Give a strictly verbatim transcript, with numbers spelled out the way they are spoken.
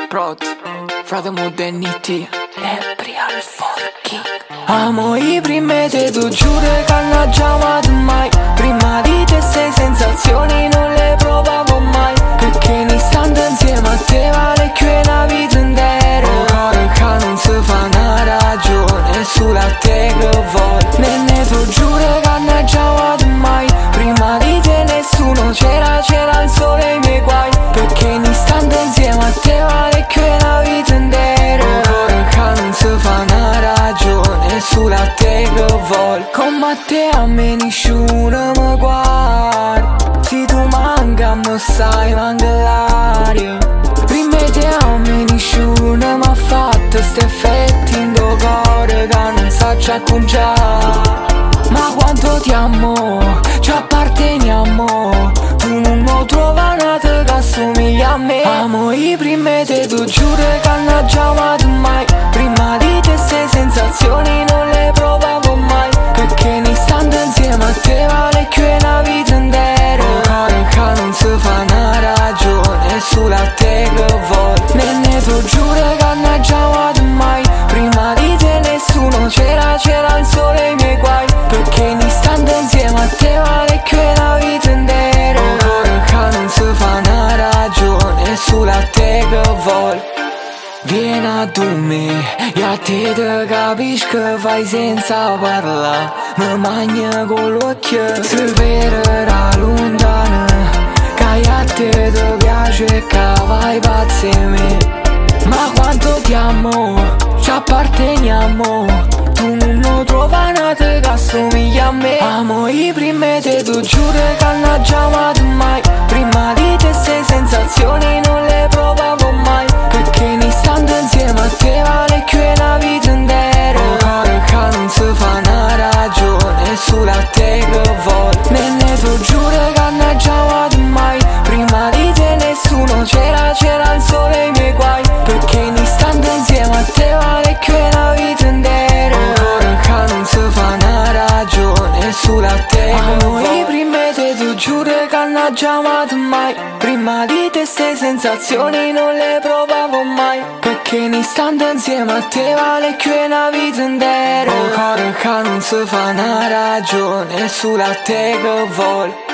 Prod, frate modernity, ebri al forking. Amo i prime te, tu giuro che non ci amato mai. Prima di te sei sensazioni non le provavo mai. Perché un istante insieme a te vale più una vita intera. Ora che non si fa una ragione, è solo a te che voglio. Nenne tu giuro che non ci amato mai. Prima di te nessuno c'era, c'era il sole e i miei guai. Perché un istante insieme a te vale più una vita intera. Ora che non si fa una ragione, è solo a te che voglio. Come a te a me nessuno mi guarda. Se tu manca mi sai, manca l'aria. Prima di te a me nessuno mi ha fatto sti effetti in tuo cuore che non so già acconciare. Ma quanto ti amo, ci apparteniamo. Tu non lo trova nata che assomiglia a me. Amo i primi te, tu giuro che non ci amato mai. Prima di te sei sensazioni non le provavo mai. Perché un istante insieme a te vale più una vita intera. Ora che non si fa una ragione, è solo a te che voglio. Nenne tu giuro che non ci amato mai. Prima di te nessuno c'era, c'era il sole e i miei guai. Perché un istante insieme a te vale più una vita intera. Ora che non si fa una ragione, è solo a te che voglio. Vieni a tu me, e a te te capisci che fai senza parlare. Mi magna con l'occhio, se vedrà lontana. Che a te ti piace e che vai pazzo di me. Ma quanto ti amo, ci apparteniamo. Tu non lo trova nata che assomiglia a me. Amo i primi te, tu giuro che non ci amato mai. Prima di te sei sensazioni non le provavo mai. Perché un istante insieme a te vale più una vita intera. Ora che non si fa una ragione, è solo a te che voglio. Nenne tu giuro che non ci amato mai. Prima di te nessuno c'era, c'era il sole e i miei guai. Perché un istante insieme a te vale più una vita intera. Ora che non si fa una ragione, è solo a te che amo i primi te, tu giuro che non ci amato mai. Prima di te sei sensazioni non le provavo mai. Perché un istante insieme a te vale più una vita intera. Ora che non si fa una ragione, è solo a te che voglio.